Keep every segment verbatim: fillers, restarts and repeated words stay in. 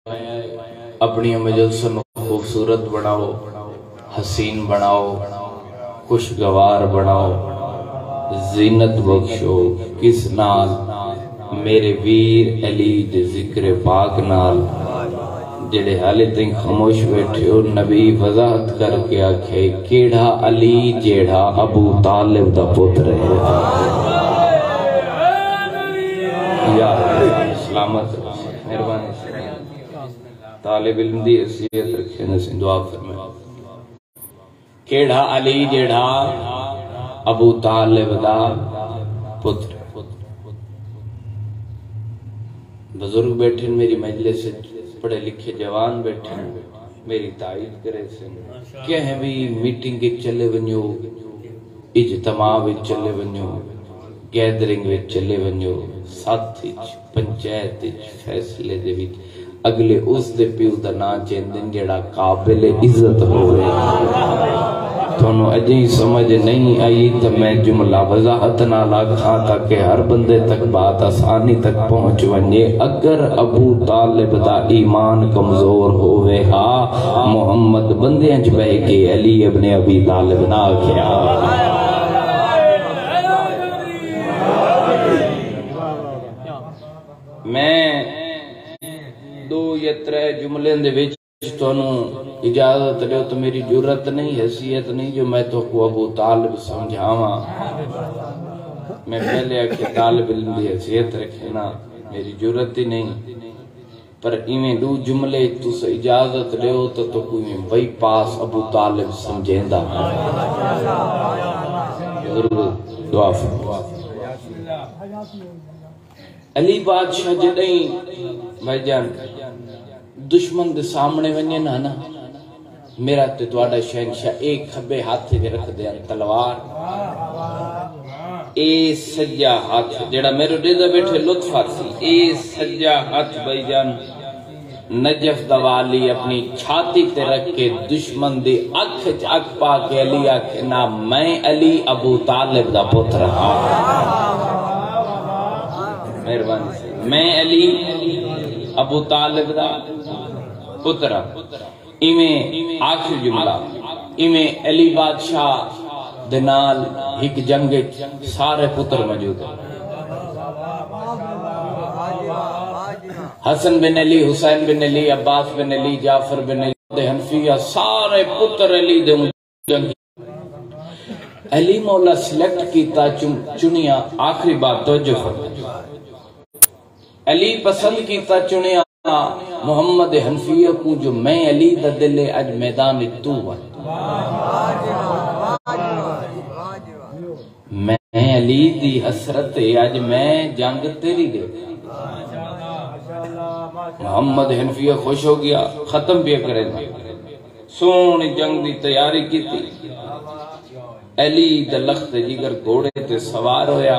اپنی مجلسن خوبصورت بناؤ، حسین بناؤ، خوشگوار بناؤ، زینت بخشو کس نال؟ میرے ویر علی دے ذکر پاک نال۔ جڑے حالے تین خاموش بیٹھے ہو، نبی وضاحت کر کے آکھے کیڑا علی جیڑا ابو طالب دا پتر ہے۔ یا سلامت مہربانی طالب علم دی حیثیت رکھے نسیں دعا فرمائے۔ کیڑا علی جیڑا ابو طالب دا پتر۔ بزرگ بیٹھن میری مجلس، پڑھے لکھے جوان بیٹھن میری تعریف کرے سن، کہیں بھی میٹنگ کے چلے ونیو، اجتماع وچ چلے ونیو، گیدرنگ وچ چلے ونیو، ساتھ وچ پنچایت وچ فیصلے دے وچ اگلے اس دے پیو دا نا چیندن جڑا قابل عزت ہوئے۔ تھونو اجیں سمجھ نہیں آئی تو میں جملہ وضاحت نہ لاکھاں تاکہ ہر بندے تک بات آسانی تک پہنچ ونجے۔ اگر ابو طالب دا ایمان کمزور ہوئے ہاں، محمد بندیاں چ بہ کے علی ابن ابی طالب نہ کیا۔ میں دو یا ترے جملے دے وچ تونوں اجازت لے تو میری جرت نہیں، حیثیت نہیں جو میں تو کو ابو طالب سمجھاواں۔ میں پہلے آکھے طالب علم دی حیثیت رکھے نا، میری جرت ہی نہیں، پر ایویں دو جملے تو سے اجازت لے تو تو کوئی وہی پاس ابو طالب سمجھیندہ۔ دعا فرمائے۔ علی بادشاہ جدیں بھائی جان دشمن دے سامنے ونجے نا نا، میرا تے تواڈا شہنشاہ ایک کھبے ہاتھ دے رکھ دے تلوار، اے سجا ہاتھ جڑا میرے ریزہ بیٹھے لطف سی، اے سجا ہاتھ بھائی جان نجف دوالی اپنی چھاتی تے رکھ کے دشمن دے اکھ چ اکھ پا کے علی آکھے نا میں علی ابو طالب دا پتر ہاں۔ مہربانی سے میں علی ابو طالب دا پتر ایویں آخری جملہ ایویں علی بادشاہ دنال ایک جنگ سارے پتر موجود ہیں، حسن بن علی، حسین بن علی، عباس بن علی، جعفر بن علی، حنفیہ سارے پتر علی دے جنگ۔ علی مولا سلیکٹ کیتا چنیا، آخری بات توجہ فرمائے، علی پسند کیتا چنیا محمد حنفیہ کو جو میں علی دا دل اج میدان تو ہے، میں علی دی حسرت اج میں جنگ تیری دے۔ محمد حنفیہ خوش ہو گیا، ختم بھی کرے گا، سونی جنگ دی تیاری کی تھی۔ علی دا لخت جگر گھوڑے تے سوار ہویا،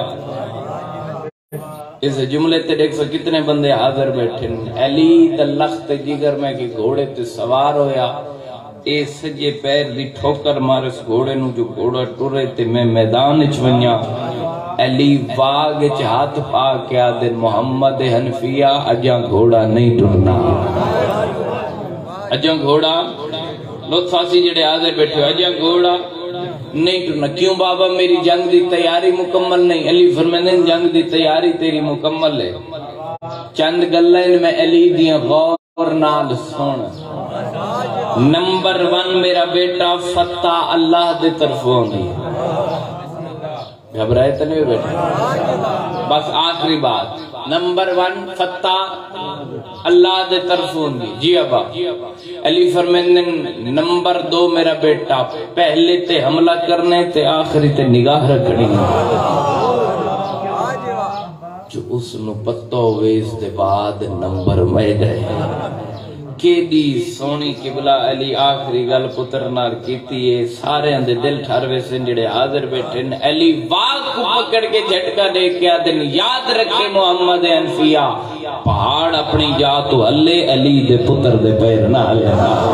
اس جملے تے دیکھ سو کتنے بندے حاضر بیٹھے، علی دا لخت جگر میں کہ گھوڑے تے سوار ہویا، اے سجے پیر دی ٹھوکر مارس گھوڑے نو جو گھوڑا ٹورے تے میں میدان اچ ونیا۔ علی واگ اچ ہاتھ پا کے آدھے محمد حنفیہ اجاں گھوڑا نہیں ٹرنا، اجاں گھوڑا لطفاسی جڑے حاضر بیٹھے اجاں گھوڑا نہیں ٹرنا۔ کیوں بابا میری جنگ دی تیاری مکمل نہیں؟ علی فرماندے جنگ دی تیاری تیری مکمل ہے، چند گلیں میں علی دیاں غور نال سن۔ نمبر ون میرا بیٹا فتح اللہ دے طرفوں دی، گھبرائے تو نہیں بیٹا، بس آخری بات، نمبر ون فتح اللہ دے طرفوں دی۔ جی ابا علی فرماندے نمبر دو میرا بیٹا پہلے تے حملہ کرنے تے آخری تے نگاہ رکھنی، جو اس نو پتہ ہوئے اس دے بعد نمبر میں گئے۔ کیڑی سونی قبلہ علی آخری گل پتر نال کیتی ہے، سارے اندے دل ٹھروے سے جڑے حاضر بیٹھے علی واگ کو پکڑ کے جھٹکا دے کے آدن یاد رکھے محمد حنفیہ پہاڑ اپنی جا تو ہلے علی دے پتر دے پیر نہ ہلے۔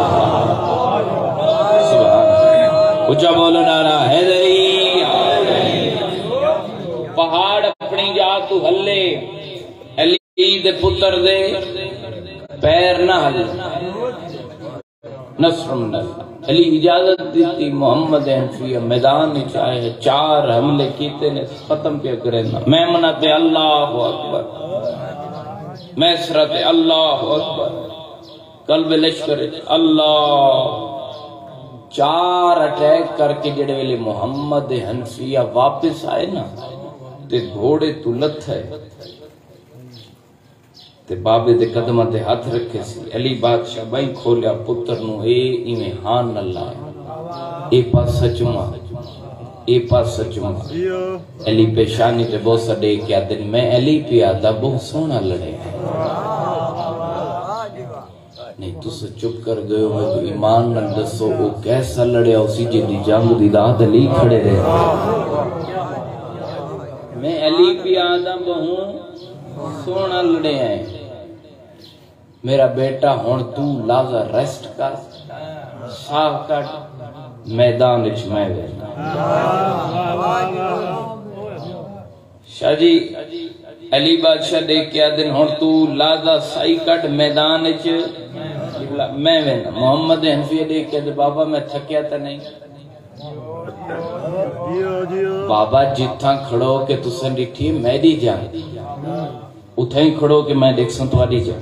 سبحان اچھا بولو نعرہ حیدری، پہاڑ اپنی جا تو ہلے علی دے پتر دے پیر نہ ہل نصر من اللہ. علی اجازت دیتی محمد حنفیہ میدان چاہے چار حملے کیتے نے ختم پہ کرے نا. میں مناتے اللہ اکبر، میں سرتے اللہ اکبر، قلب لشکر اللہ. چار اٹیک کر کے جڑے ویلے محمد حنفیہ واپس آئے نا تے گھوڑے تو لت ہے تے بابے دے قدمہ تے ہاتھ رکھے سی. علی بادشاہ بائی کھولیا پتر نو اے ایویں ہان اللہ اے پاس سچما اے پاس سچما. علی پیشانی تے بوسا دے کیا دن میں علی پیادا بہت سونا لڑے نہیں تو سے چپ کر گئے ہو. تو ایمان نہ دسو وہ کیسا لڑیا اسی جی جنگ دی داد علی کھڑے رہے. میں علی پیادا بہوں سونا لڑے ہیں. میرا بیٹا ہون تو لازا ریسٹ کر ساہ کٹ میدان اچ میں وینا. شاہ جی علی بادشاہ دیکھ کیا دن ہون تو لازا سائی کٹ میدان اچ میں وینا. محمد حنفیہ دیکھ کیا دن بابا میں تھکیا تا نہیں. بابا جتھاں کھڑو کہ تسن ڈٹھی میری جان اتھاں ہی کھڑو کہ میں دیکھ سن تواڈی جان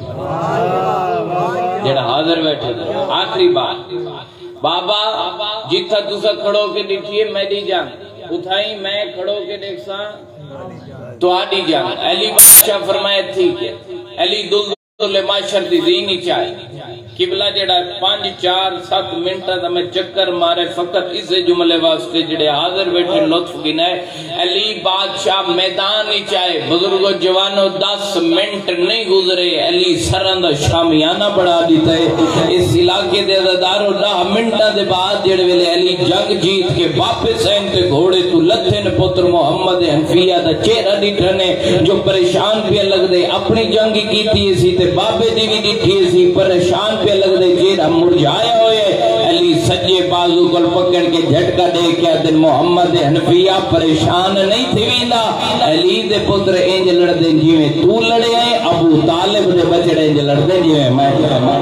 جڑا حاضر بیٹھے دے. آخری بات بابا جتھاں تسا کھڑو کہ ڈٹھی میری جان اتھاں ہی میں کھڑو کہ دیکھ سن تواڈی جان. علی بادشاہ فرمائے ٹھیک ہے. علی دل معاشر دی زینی چاہے قبلہ جڑا پانچ چار سات منٹا دا میں چکر مارے فقط اسے جملے واسطے جڑے حاضر بیٹھے لطف گنائے. علی بادشاہ میدان ہی چاہے بزرگو جوانو دس منٹ نہیں گزرے علی سرند شامیانہ بڑھا دیتا ہے. اس علاقے دے دارو دہ منٹا دے بعد جڑے ویلے علی جنگ جیت کے واپس ہیں تے گھوڑے تو لتھن پتر محمد حنفیہ دا چہرہ ڈٹھنے جو پریشان پہ لگ دے. اپنی جنگ کیتی سی تے بابے دی بھی ڈٹھی سی پریشان پہ لگ دے جیڑا مرجائے ہوئے. علی سجے بازو کل پکڑ کے جھٹکا دے کیا دن محمد حنفیہ پریشان نہیں تھی ویلا. علی دے پتر انج لڑ دیں جیویں تو لڑے ہیں ابو طالب دے بچڑے انج لڑ دیں جیویں میں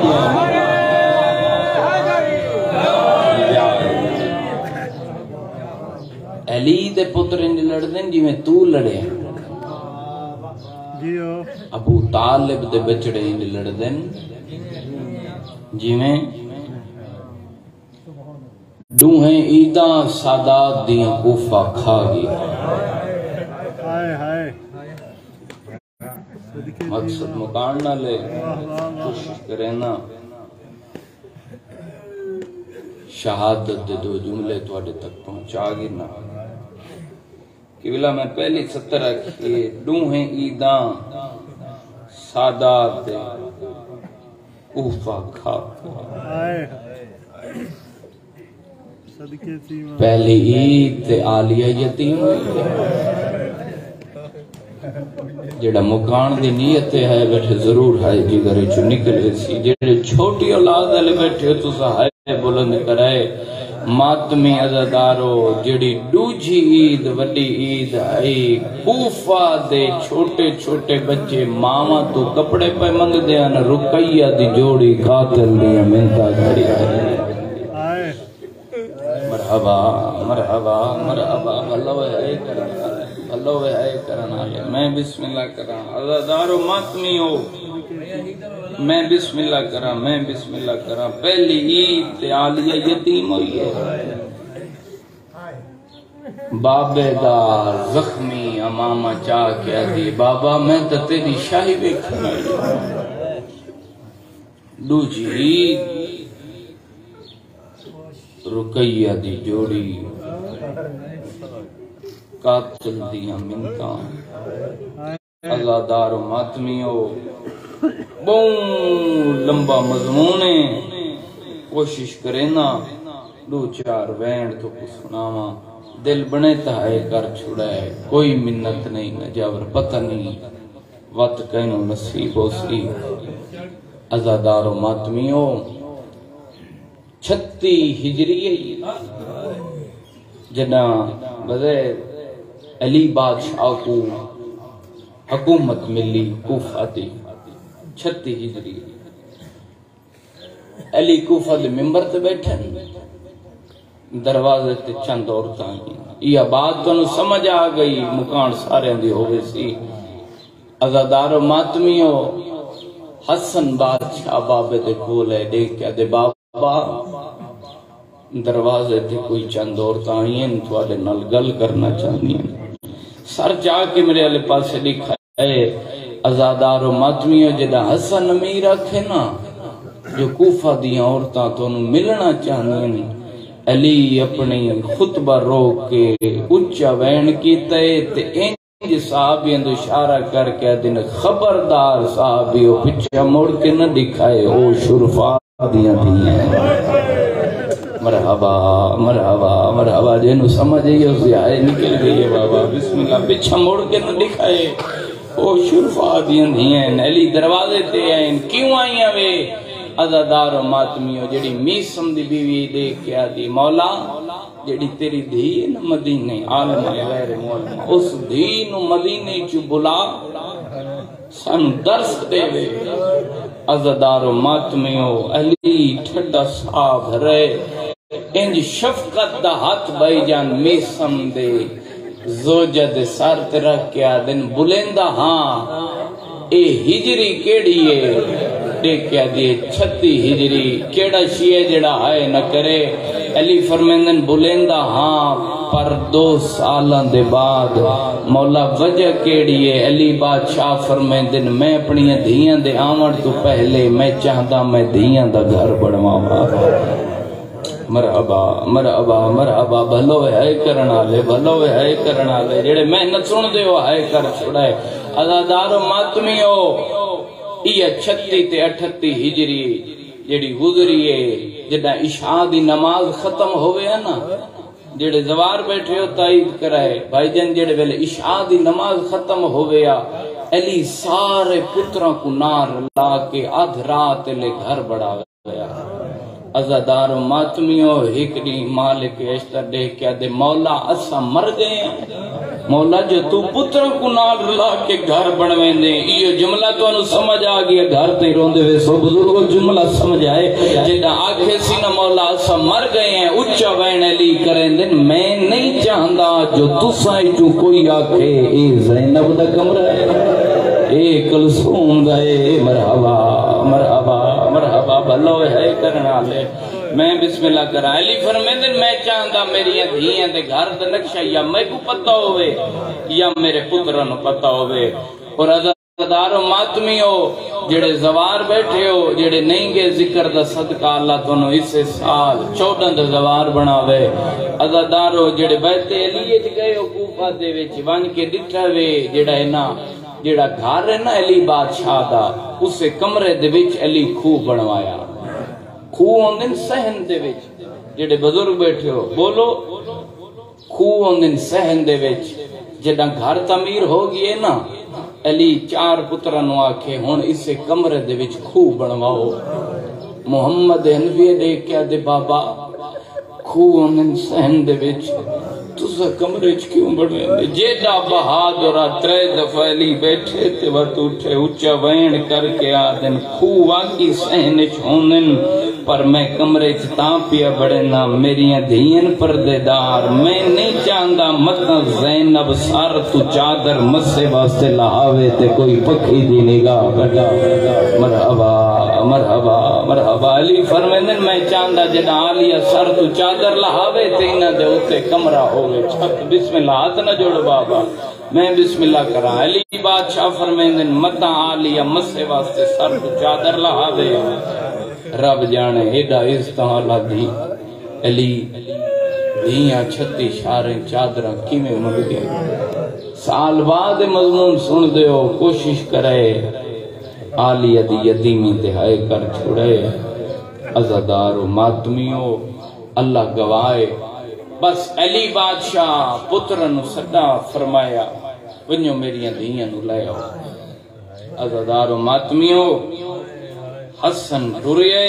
علی دے پتر انج لڑ دیں جیویں تو لڑے ہیں ابو طالب دے بچڑے انج لڑ دیں جی میں دوہیں عیداں سادات دیاں کوفہ کھا گیا. مقصد مکان نہ لے کوشش کریں نا شہادت دے دو جملے تواڈے تک پہنچا گی نا. قبلہ میں پہلی ستر رکھیے دوہیں عیداں سادات دے کوفہ کھا پہلی عید تے آلیہ یتیم جڑا مکان دی نیت ہے بیٹھے ضرور ہے جگر چو نکلے سی. جڑے چھوٹی اولاد والے بیٹھے تو سہائے بلند کرائے ماتمی عزادارو جڑی دوجی عید وڈی عید آئی کوفہ دے چھوٹے چھوٹے بچے ماما تو کپڑے پہ منگ دیاں رقیہ دی جوڑی قاتل دیا منتا کھڑی آئی. مرحبا مرحبا مرحبا اللہ ہے کرنا اللہ ہے کرنا میں بسم اللہ کرا عزادارو ماتمی ہو میں بسم اللہ کرا میں بسم اللہ کرا. پہلی عید تے آلیہ یتیم ہوئی ہے. بابے دا زخمی امامہ چاہ کیا دی بابا میں تا تیری شاہی بیکھنا ہے. دوجی عید رقیہ دی جوڑی قاتل دیاں منتاں عزادار و ماتمی ہو بہن لمبا مضمونے کوشش کریں نا دو چار وینڈ تو کچھ سناما دل بنے تہائے کر چھڑائے کوئی منت نہیں نجاور پتہ نہیں وقت کہنو نصیب ہو سی. عزادار و ماتمی ہو چھتی ہجری جنا بغیر علی بادشاہ کو حکومت ملی کوفہ دی چھتی ہجری علی کوفہ دے ممبر تے بیٹھے دروازے تے چند عورتاں یہ بات تو سمجھ آ گئی مکان سارے دی ہوئے سی عزادار و ماتمیو حسن بادشاہ بابے دے کولے دیکھ کے دے بابا دروازے تے کوئی چند عورتاں آئی ہیں تو آدھے نل گل کرنا چاہنی ہیں سر جا کے میرے علی پاس سے لکھا ہے عزادار و ماتمیو جدہ حسن امیر رکھے نا جو کوفہ دیاں عورتاں تو انہوں ملنا چاہنی ہیں علی اپنی خطبہ روک کے اچھا وین کیتے تے انج صحابیاں دو اشارہ کر کے دن خبردار صحابیوں پچھا موڑ کے نہ دکھائے او شرفا دیاں دیاں مرحبا مرحبا مرحبا جنہوں سمجھے یہ اسی آئے نکل گئی ہے بابا بسم اللہ پچھا موڑ کے نہ دکھائے او شرفا دیاں دیاں علی دروازے تے آئیں کیوں آئیں وے عزادار و ماتمیو جڑی میسم دی بیوی دیکھ کے آدھی مولا جڑی تیری دھی نا مدینے عالمہ غیر معلمہ اس دھی نو مدینے چو بلا سن درس دے وے عزادار و ماتمیو علی ٹھڈا صاحب رہے انج شفقت دا ہاتھ بائی جان میسم دے زوجہ دے سار تے رکھ کے آدھن بلندہ ہاں اے ہجری کیڑی ہے دیکھیا دیئے چھتی ہجری کیڑا شیئے جڑا آئے نہ کرے علی فرمیندن بلندہ ہاں پر دو سالان دے بعد مولا وجہ کیڑی ہے علی بادشاہ فرمیندن میں اپنی دھیاں دے آمڑ تو پہلے میں چاہتا میں دھیاں دا گھر بڑھواں مرحبا مرحبا مرحبا بھلو ہے کرنا لے بھلو ہے کرنا لے جڑے محنت سن دے ہو ہے کر چھڑائے عزادار و ماتمیو یہ چھتی تے اٹھتی ہجری جڑی گزری ہے جڑا عشاء دی نماز ختم ہوئے ہے نا جڑے زوار بیٹھے ہو تائید کرائے بھائی جن جڑے ویلے عشاء دی نماز ختم ہوئے علی سارے پتروں کو نار لا کے آدھ رات لے گھر بڑھا گیا عزادار و ماتمیو ہکڑی مالک اشتر دیکھ کیا دے مولا اسا مر گئے ہیں مولا جو تو پتروں کو نال رلا کے گھر بڑھویں دے یہ جملہ تو انہوں سمجھ آگیا گھر تے روندے وے سو بزرگوں جملہ سمجھ آئے جیدہ آنکھیں سینہ مولا اسا مر گئے ہیں اچھا وین علی کریں دن میں نہیں چاہندہ جو تسائیں جو کوئی آنکھے اے زینب دا کمرہ ہے اے کلثوم دا اے مرحبا مرحبا مرحبا بھلو ہے کرنا لے میں بسم اللہ کرا علی فرمیندن میں چاہندہ میری دھیاں دے گھر دے نقشہ یا میں کو پتہ ہوئے یا میرے پترانو پتہ ہوئے اور عزادار و ماتمیو جڑے زوار بیٹھے ہو جڑے نہیں گے ذکر دا صدقہ اللہ تو انہوں اسے سال چودہ دا زوار بناوے عزادارو جڑے بیٹھے علیہ جی گئے ہو کوفہ دے ویچ وان کے ڈٹھا وے جڑا ہے نا جڑا گھر ہے نا علی بادشاہ دا اسے کمرے دے ویچ علی خوب بنوایا خوہ ہوندن سہن دے وچ جڑے بزرگ بیٹھے ہو بولو خوہ ہوندن سہن دے وچ جڑا گھر تعمیر ہو گئے نا علی چار پترانو آکھے ہون اسے کمرے دے وچ خوہ بنواؤ محمد حنفی دے کیا دے بابا خوہ ہوندن سہن دے وچ تُسا کمرے چ کیوں بڑھویں دے جیڑا بہادرہ ترے دفعہ علی بیٹھے تے وقت اٹھے اچھا وین کر کے آدن خوہ واقعی سہن چ ہوندن پر میں کمرے چتاں پیا بڑے نا میریاں دھین پردے دار میں نہیں چاہندہ مطلب زینب سار تو چادر مسے واسطے لہاوے تے کوئی پکھی دی نگاہ بڑا مرحبا مرحبا مرحبا علی فرمیندن میں چاہندہ جنا آلیا سار تو چادر لہاوے تے انہ دے اتے کمرہ ہوگے چھت بسم اللہ ہاتھ نہ جوڑ بابا میں بسم اللہ کرا علی بادشاہ فرمیندن مدہ آلیا مسے واسطے سار تو چادر لہاوے رب جانے ایڈا استحالہ دی علی دیاں چھتی شاریں چادرہ کیمیں مل گئے سال بعد مضمون سن دے ہو کوشش کرے آلیہ دی یتیمی دہائے کر چھوڑے عزادار و ماتمیوں اللہ گوائے بس علی بادشاہ پترن صدا فرمایا ونیو میریاں دیاں نو لے آؤ عزادار و ماتمیوں حسن ٹریے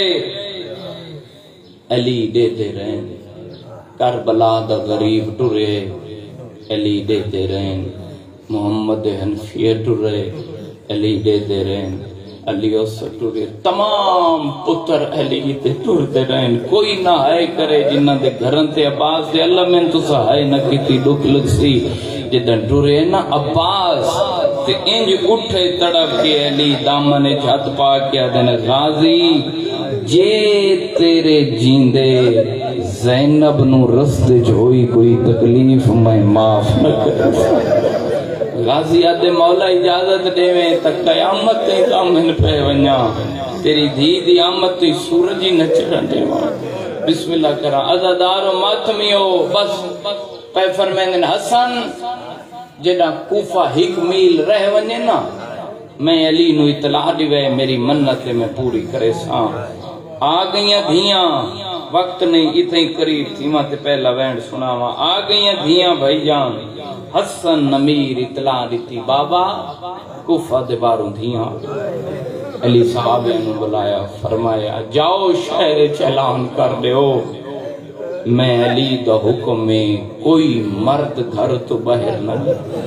علی دے دے رہن کربلا دا غریب ٹرے علی دے دے رہن محمد حنفیہ ٹرے علی دے دے رہن علی اس ٹرے تمام پتر علی تے ٹرتے رہن کوئی نہ ہائے کرے جنہ دے گھرن تے عباس دے اللہ میں تو سہائے نہ کیتی ڈک لگ سی جدن ٹرے نا عباس تے انج اٹھے تڑپ کے علی دامن چھت پا کے دن غازی جے تیرے جیندے زینب نو رستے جوئی کوئی تکلیف میں معاف نہ کرے غازی آدھے مولا اجازت دے میں تک قیامت تے کامن پہ ونیا تیری دھی دی آمد تے سورجی نچرن دے وہاں بسم اللہ کرا عزادار و ماتمیو بس پہ فرمائن حسن جنہ کوفہ ہک میل رہ ونیا نا میں علی نو اطلاع دیوے میری منت میں پوری کرے ساں آ گئیاں دھیاں وقت نہیں اتنی قریب تھی ماں تے پہلا وینڈ سنا ہوا آ گئیاں دھیاں بھائی جان حسن نمیر اطلاع دیتی بابا کوفہ دے باروں دھیاں علی صحابہ نے بلایا فرمایا جاؤ شہر چلان کر دیو میں علی دا حکم میں کوئی مرد گھر تو باہر نہ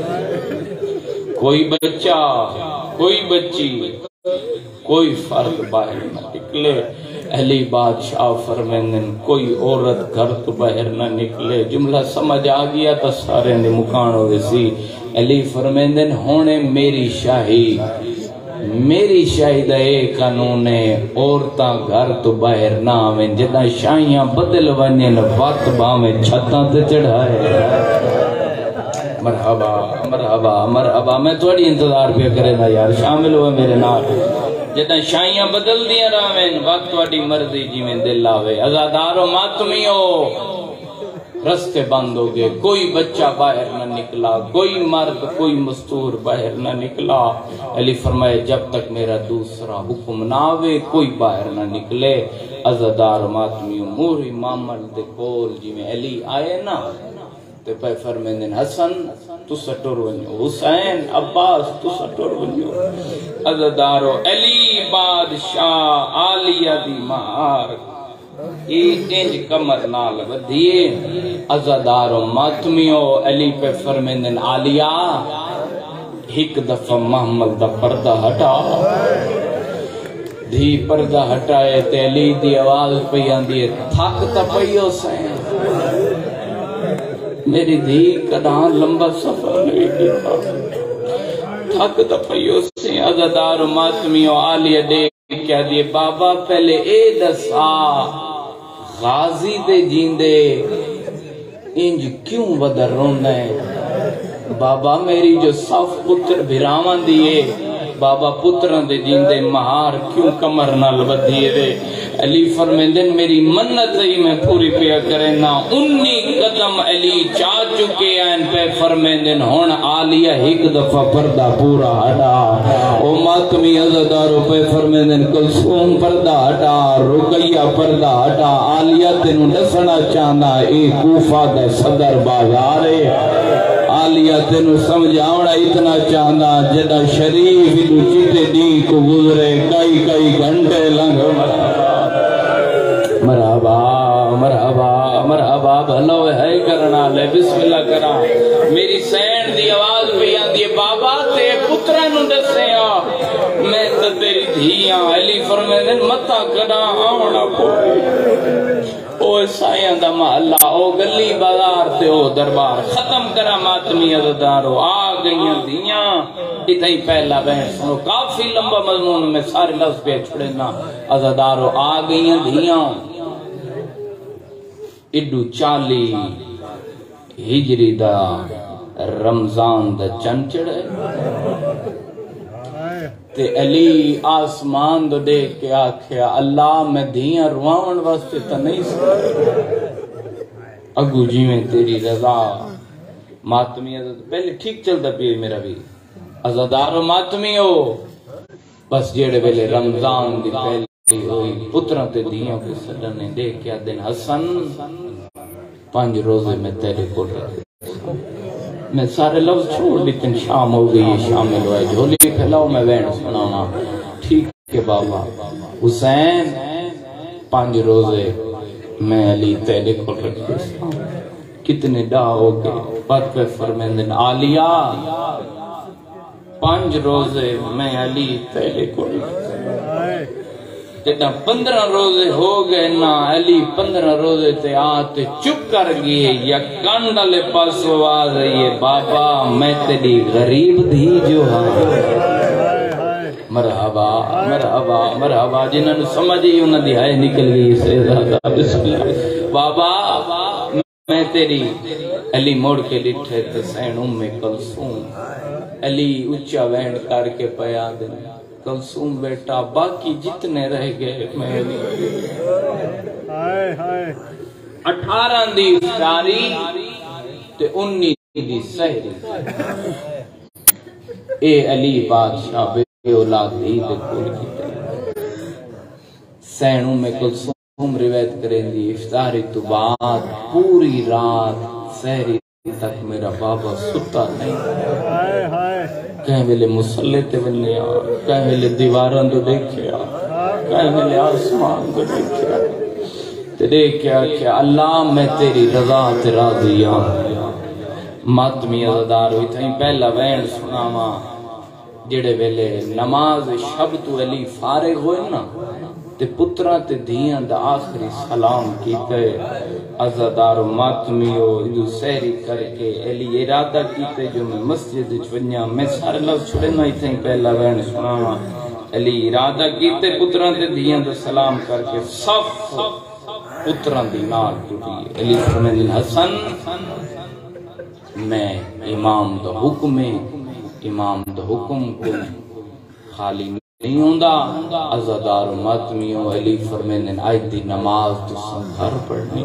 کوئی بچہ کوئی بچی کوئی فرد باہر نہ نکلے علی بادشاہ فرمائن کوئی عورت گھر تو باہر نہ نکلے جملہ سمجھ آ گیا تو سارے نے مکان ہوئے سی علی فرمائن ہونے میری شاہی میری شاہی دا ایک قانون ہے عورتاں گھر تو باہر نہ آویں جدہ شاہیاں بدل ونین وقت باویں چھتاں تے چڑھائے مرحبا مرحبا مرحبا میں تھوڑی انتظار پہ کرے نا یار شامل ہوئے میرے نال جدہ شاہیاں بدل دیا راوین وقت واڑی مرضی جی میں دل آوے عزادارو ماتمیو رستے بند ہو گئے کوئی بچہ باہر نہ نکلا کوئی مرد کوئی مستور باہر نہ نکلا علی فرمائے جب تک میرا دوسرا حکم نہ آوے کوئی باہر نہ نکلے عزادارو ماتمیو موری مامل دے کول جی میں علی آئے نا تے پہ فرمیندن حسن تو سٹور ونیو حسین عباس تو سٹور ونیو عزدارو علی بادشاہ آلیہ دی مہار ایک انج کمر نال ودیے عزدارو ماتمیو علی پہ فرمیندن آلیہ ایک دفعہ محمد دا پردہ ہٹا دھی پردہ ہٹائے تے علی دی آواز پہ آندی تھک تا پئیو سین میری دھی کدھان لمبا سفر نہیں کیتا تھک دپیو سے عزدار و ماتمیو آلیہ دیکھ کیا دیئے بابا پہلے اے دسا غازی دے جیندے انج کیوں بدر رونا ہے بابا میری جو صف پتر بھرامان دیئے بابا پتران دے جیندے مہار کیوں کمر نہ لبدیئے دے علی فرمیندن میری منت ہی میں پوری پیا کرے نا انی قدم علی چاہ چکے ہیں پہ فرمیندن ہون آلیہ ایک دفعہ پردہ پورا ہٹا او ماتمی عزدارو پہ فرمیندن کلثوم پردہ ہٹا رقیہ پردہ ہٹا آلیہ تینوں نسنا چاہنا اے کوفہ دا صدر بازارے آلیہ تینوں سمجھاوڑا اتنا چاہنا جدہ شریف انو چیتے دی کو گزرے کئی کئی گھنٹے لنگ مرحبا مرحبا مرحبا بھلو ہے کرنا لے بسم اللہ کرا میری سینڈ دی آواز بھی آندی بابا تے پترانو دسے آ میں تو تیری دھیاں علی فرمیدن متا کنا آونا پوئی او سائیاں دا محلہ او گلی بازار تے او دربار ختم کرا ماتمی عزدارو آ گئیاں دھیاں اتنی پہلا بہن سنو کافی لمبا مضمون میں سارے لفظ پہ چھڑنا عزدارو آ گئیاں دھیاں اڈو چالی ہجری دا رمضان دا چنچڑ تے علی آسمان دو دیکھ کے آکھیا اللہ میں دھیاں روان واسطے تا نہیں سکتا اگو جی میں تیری رضا ماتمی عزد پہلے ٹھیک چلتا پیر میرا بھی عزدارو ماتمی ہو بس جیڑے پہلے رمضان دی پہلی ہوئی پتروں تے دھیاں کے سڈنے دیکھ کیا دن حسن پانچ روزے میں تیرے کو رکھے میں سارے لفظ چھوڑ لیکن شام ہو گئی شامل ہوئے جھولی پھیلاؤ میں وین سنانا ٹھیک ہے بابا حسین پانچ روزے میں علی تیرے کو رکھے کتنے ڈا ہو گئے پر پہ فرمیندن آلیہ پانچ روزے میں علی تیرے کو رکھے جدہ پندرہ روزے ہو گئے نا علی پندرہ روزے تے آتے چپ کر گئے یا کانڈالے پاس آواز ہے بابا میں تیری غریب دھی جو ہاں مرحبا مرحبا مرحبا جنہوں نے سمجھی انہوں نے ہائے نکل گئی سے زیادہ بسم اللہ بابا میں تیری علی موڑ کے لٹھے تسین ام کلثوم علی اچھا وینڈ کر کے پیا دن کلثوم بیٹا باقی جتنے رہ گئے میں اٹھارہ دی افطاری تے انی دی سحری اے علی بادشاہ بے اولاد دی دے کول کی سینوں میں کلثوم روایت کریں دی افطاری تو بعد پوری رات سحری تک میرا بابا ستا نہیں کہیں ویلے مسلح تے بننے آ کہیں ویلے دیواران دو دیکھے آ کہیں ویلے آسمان دو دیکھے آ تے دیکھے آ کہ اللہ میں تیری رضا تے راضی آ ماتمی عزدار ہوئی تھا پہلا وین سنا ماں جڑے ویلے نماز شب تو علی فارغ ہوئے نا تے پترہ تے دھیاں دا آخری سلام کیتے عزدار و ماتمیو ادو سہری کر کے علی ارادہ کیتے جو میں مسجد چونیا میں سارے لفظ چھوڑے نہ ہی تھیں پہلا وین سناوا علی ارادہ کیتے پترہ تے دھیاں دا سلام کر کے صف پترہ دی نار ٹوٹی علی فرمین حسن میں امام دا حکم امام دا حکم کو خالی نہیں ہوندہ عزدار و ماتمیو علی فرمین آج دی نماز تو سنگھر پڑھنی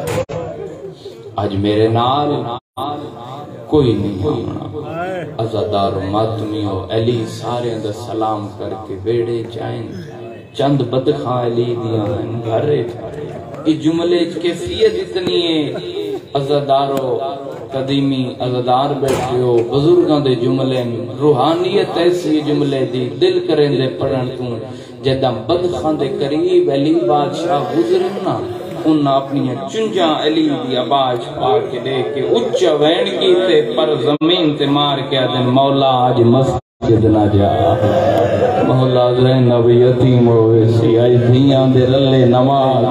آج میرے نال کوئی نہیں ہونا عزدار و ماتمیو علی سارے اندر سلام کر کے بیڑے جائیں چند بدخاں علی دیاں گھر رہے تھے یہ جملے کیفیت اتنی ہے عزدارو قدیمی عزدار بیٹھے ہو بزرگاں دے جملے روحانیت ایسی جملے دی دل کریں دے پڑھن توں جدہ بدخاں دے قریب علی بادشاہ گزرن نا انہاں اپنی چنجاں علی دی آواز پا کے دے کے اچھا وین کی تے پر زمین تے مار کے آدھے مولا آج مسجد نہ جا مولا زینب یتیم ہوئے سی آج دھیاں دے رلے نماز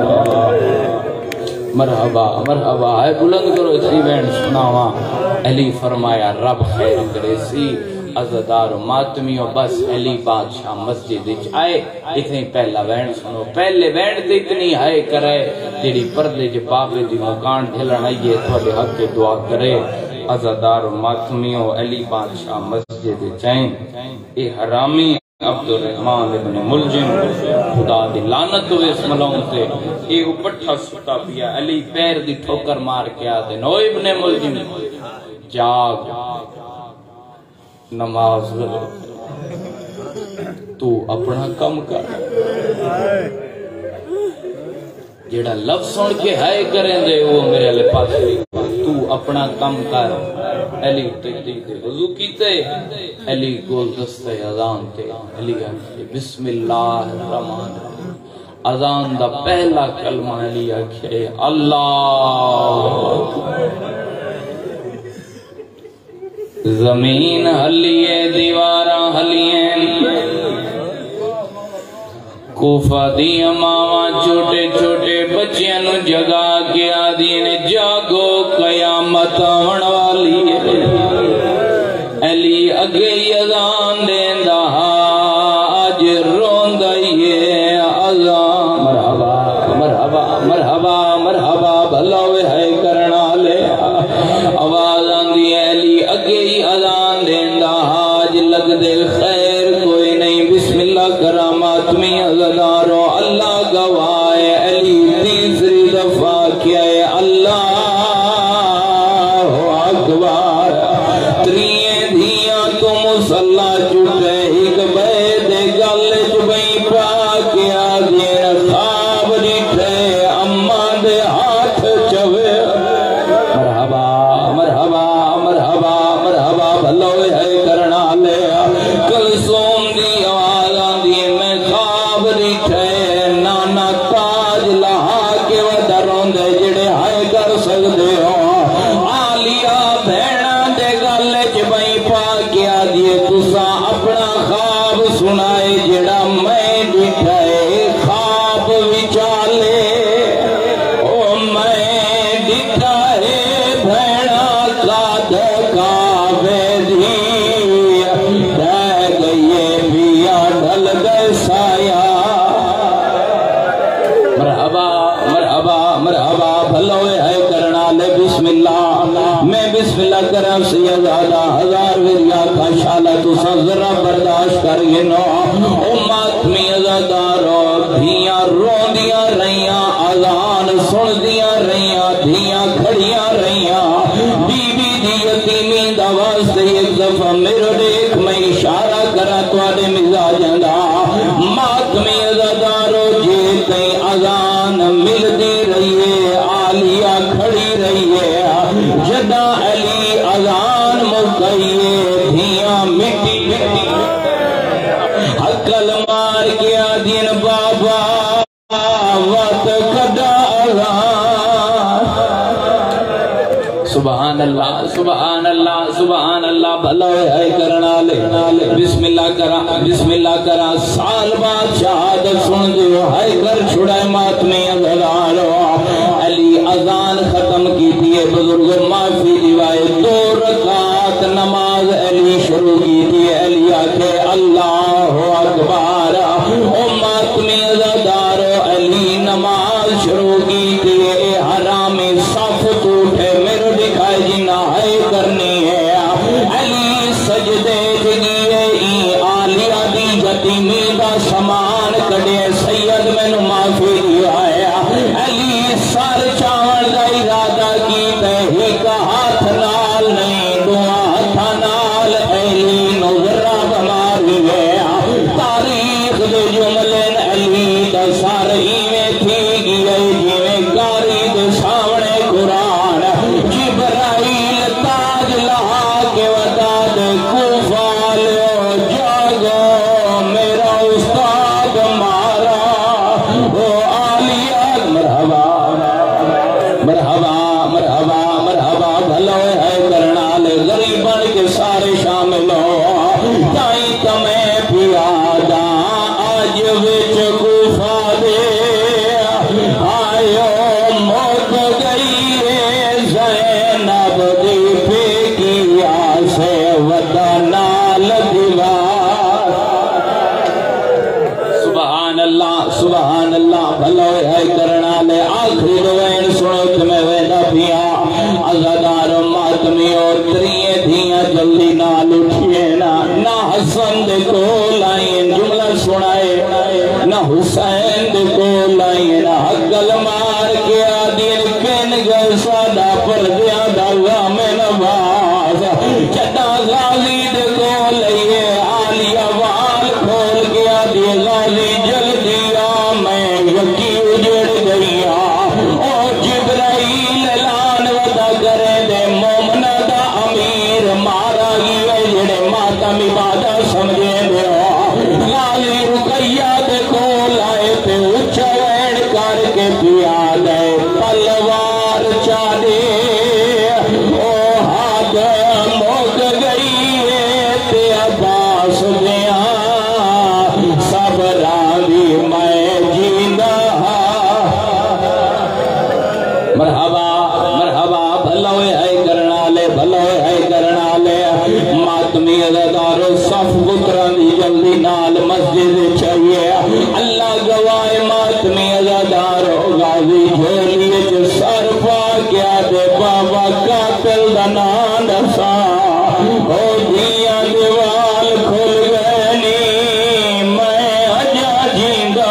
مرحبا مرحبا ہے بلند کرو اسی وین سناوا علی فرمایا رب خیر کرے سی عزدار و ماتمیو بس علی بادشاہ مسجد اچ آئے اتنی پہلا وین سنو پہلے وین تے اتنی آئے کرے تیری پردے جو بابے دی مکان ڈھلن آئیے تھوڑے حق کے دعا کرے عزدار و ماتمیو علی بادشاہ مسجد چائیں اے حرامی عبد الرحمن ابن ملجم خدا دی لعنت ہوئے اس ملون تے اے اپٹھا ستا پیا علی پیر دی ٹھوکر مار کے آدھے نو ابن ملجم جاگ نماز لے تو اپنا کم کر جیڑا لفظ سن کے ہائے کریں دے وہ میرے علی پاس تو اپنا کم کر علی تجدی دے وضو کیتے علی گول دستے اذان تے علی آنکھے بسم اللہ الرحمن الرحیم اذان دا پہلا کلمہ علی آنکھے اللہ زمین ہلیے دیواراں ہلیے کوفہ دی اماواں چھوٹے چھوٹے بچیاں نو جگا کے آدھی نے جاگو قیامت آون والی ہے علی اگئی اذان دیندا آج روندا ہے اذان مرحبا مرحبا مرحبا مرحبا بھلا ہوئے ہے کرنا لے آواز آندی ہے علی اگئی اذان دیندا آج لگ دے خیر کوئی نہیں بسم اللہ کرامات میں عزدارو اللہ گواہ علی تیسری دفعہ کیا ہے اللہ اکبر تریے دھیاں تو مسلح چھوٹے ایک بید گل چبئی پا کیا دین خواب ریٹھے اماں دے ہاتھ چوے مرحبا مرحبا مرحبا مرحبا بھلو ہے کرنا لے کلثوم دی آواز آندی میں خواب ریٹھے نانا بھلو ہے کرنا لے بسم اللہ میں بسم اللہ کرم سید آدھا ہزار وریا کا شالہ تو ذرا برداشت کر گنو امت میں ازادارو دھیاں رو دیا رہیاں اذان سن دیا رہیاں دھیاں کھڑیاں رہیاں بی بی دی یتیمی دا واسطے ایک دفعہ میرے دیکھ میں اشارہ کرا توڑے مزاجاں دا مات میں ازادارو جیتے اذان مل دی رہیے آلیہ کھڑی رہیے جدا علی اذان مکئیے دھیاں مٹی مٹی حقل مار گیا دین بابا وقت کدا اذان سبحان اللہ سبحان اللہ سبحان اللہ بھلا ہے کرنا لے بسم اللہ کرا بسم اللہ کرا سال بعد شہادت سن دیو ہے کر چھڑائے ماتمی ازدارو علی اذان ختم کی دیئے بزرگ معافی دیوائے دو رکعت نماز علی شروع کی دیئے علی آکے اللہ اکبر امت میں ازدارو علی نماز شروع کی دیئے حرام صف توٹے میرے دکھائے جنہ ہے کرنی ہے علی سجدے جگیے ای آلیہ دی یتیمی دا سامان کڑے سید میں معافی دیا ہے علی سر چاول دا ارادہ کی تہی کا ہاتھ نال نہیں دعا ہتھا نال علی نظرہ بماری ہے تاریخ دے جملن علی دا سر ایویں تھی گئے جیویں کاری دے سامنے قرآن جبرائیل تاج لہا کے وداد کوفہ لو جاگو میرا استاد مارا او آلیہ مرحبا مرحبا مرحبا مرحبا بھلو ہے کرنا لے غریبان کے سارے شامل ہو تائیں تمہیں پیادا آج وچ کوفہ دے آئیو موت گئی ہے زینب دی پھیکی آسے ودنال دیوار سبحان اللہ سبحان اللہ بھلو ہے کرنا لے آخری دوین سنو تمہیں ویدہ پیا ازادار ماتمی اور تریے دھیاں جلدی نال اٹھئے نا نہ حسن دے کو لائیں جملہ سنائے نہ حسین دے کو لائیں نہ حقل مار کے آدین کن گئے سادہ پر دیا داغا میں نواز چٹا غازی دے کو لئیے آلیہ وال کھول کے آدی غازی جل دیا میں یکی اجڑ گیا اور جبرائیل لان ودا کرے دے مومنہ دا امیر مارا گیا جڑے ماتم عبادہ سمجھے دے غازی رقیہ دے کو لائے تے اچھا وین کر کے پیا دے پلوار چاڑے او ہاتھ موک گئی ہے تے عباس دیا سب راوی میں جیندہ مرحبا مرحبا بھلو ہے کرنا لے بھلو ہے کرنا لے ماتمی ازادار صف گتران دی جلدی نال مسجد چاہیے اللہ گواہ ماتمی ازادار غازی جھولیے جو سر پا کیا دے بابا قاتل دنان دسا او دیا دیوال کھل گئنی میں اجا جیندہ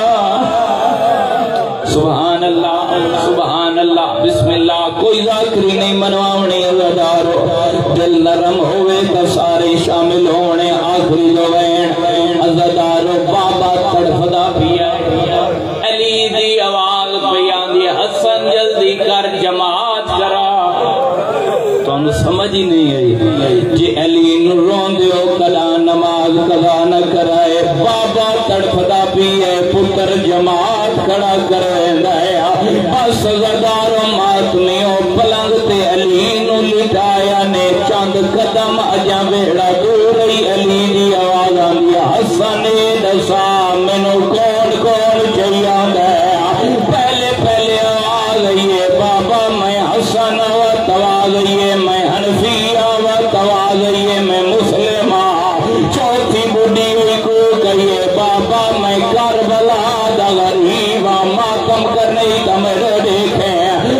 سبحان اللہ سبحان اللہ بسم اللہ کوئی ذاکری نہیں منواؤنی ازادارو دل نرم ہوئے تا سارے شامل ہونے آخری دوین ازادارو بابا تڑفدہ پیا علی دی آواز بیان دی حسن جلدی کر جماعت کرا تو ہم سمجھ ہی نہیں آئی جی علی نرون دیو کلا نماز قضا نہ کرائے بابا تڑفدہ پیے پتر جماعت کھڑا کرے دایا بس زدار و ماتمیوں پلنگتے علی نو لٹایا نے چاند قدم اجا بیڑا دور رہی علی دی آواز آنگیا حسن دسا منو کون کون چاہیا دایا پہلے پہلے آواز آئیے بابا میں حسن و توازیے میں حنفیہ و توازیے میں مسلمہ چوتھی بڑی ہوئی کو کہیے بابا میں کربلا دا غریبہ ماتم کرنے کا میرے دیکھیں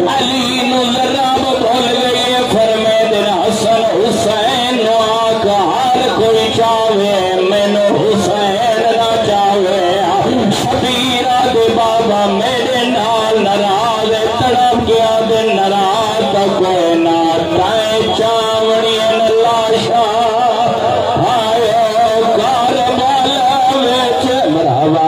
بابا میرے نال ناراض تڑپ گیا دے ناراض تا کوئی نہ تائیں چاوڑی لاشا آئے کاروالا ویچ مرحبا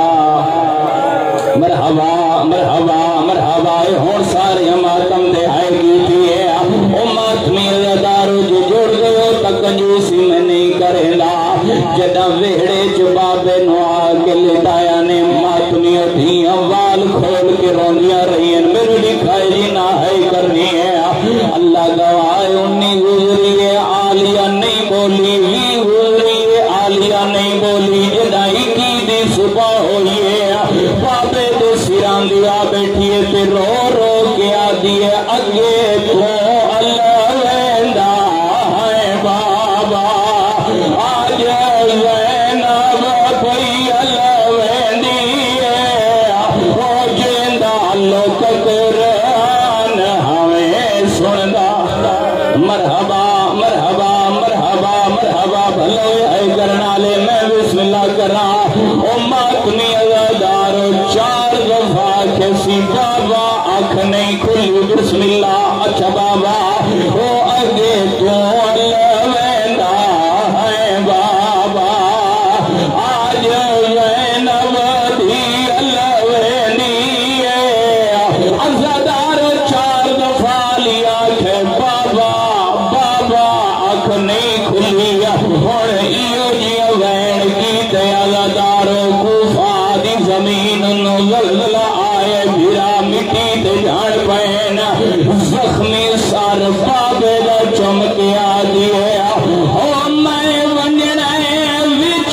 مرحبا مرحبا مرحبا ہون سارے ماتم دے آئے گی تھی ہے او ماتمی دارو جو جوڑ گئے تک کنجوسی میں نہیں کرے لا جدہ ویڑے جبابے نو آگے لٹایا نے ماتمی دھیاں وال کھول کے روندیاں رہی ہیں میرے لکھائی جی نہ ہے کرنی ہے اللہ گواہ انی گزری ہے آلیہ نہیں بولی ہی گزری ہے آلیہ نہیں بولی جدائی کی دی صبح ہوئی ہے بابے دے سیران دیا بیٹھی ہے تے رو رو کے آدھی ہے اگے تو اللہ ویندہ ہے بابا آج زینب کوئی اللہ ویندی ہے ہو جیندہ لوک قرآن ہمیں سندہ مرحبا مرحبا مرحبا مرحبا بھلو ہے کرنا لے میں بسم اللہ کرا امت میں ازادارو چار دفعہ کسی بابا آنکھ نہیں کھلی بسم اللہ اچھا بابا او اگے تو اللہ ویندہ ہے بابا آج زینب دی اللہ ویندی ہے ازادارو چار دفعہ لیا کہ بابا بابا آنکھ نہیں کھلی اور ایو جی وین کی تیالہ دارو کوفہ دی زمین نو زلزلہ آئے بھیرا مٹی تے جھاڑ پہن زخمی سار بابے دا چمکیا دیئے او میں ونجنے وچ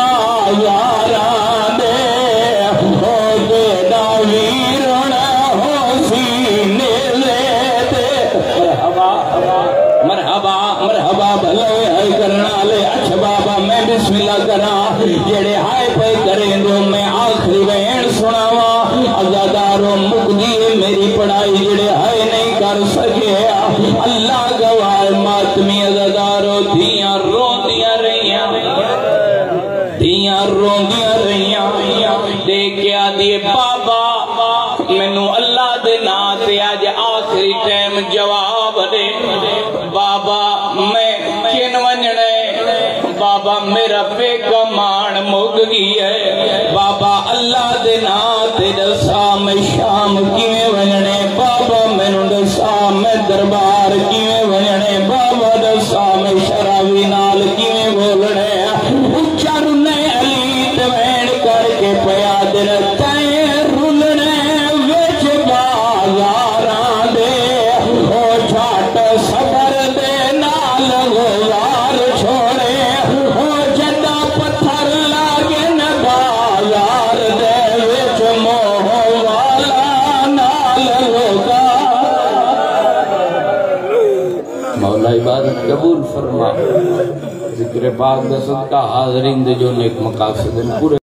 بازاران دے او دے دا ویرن ہو سینے لے دے مرحبا مرحبا مرحبا بھلے ہے کرنا لے اچھا بابا میں بسم اللہ کرا جڑے ہائے پہ کریں دو میں آخری بہن سناوا ازادارو مقدی میری پڑھائی جڑے ہائے نہیں کر سکے اللہ گواہ ماتمی ازادارو دھیاں رو دیا رہیاں دھیاں رو دیا رہیاں دیکھ کے آدھیے بابا مینو اللہ دے ناتے آج آخری ٹائم جواب دے بابا میں کن ونجنے بابا میرا بے کمان مگ گئی ہے بابا اللہ دے ناتے دسا میں شام کیویں ونجنے بابا میں نو دسا میں دربار کیویں ونجنے بابا دسا میں شراوی نال کیویں بولنے اچھا رنے علی توین کر کے پیا دل تائیں رلنے وچ بازاران دے او جھاٹ صبر دے نال غزار چھوڑے او جدہ پتھر لاگن بازار دے وچ موہ والا نال ہوگا مولا عبادت قبول فرما ذکر پاک دا صدقہ حاضرین دے جو نیک مقاصد پورے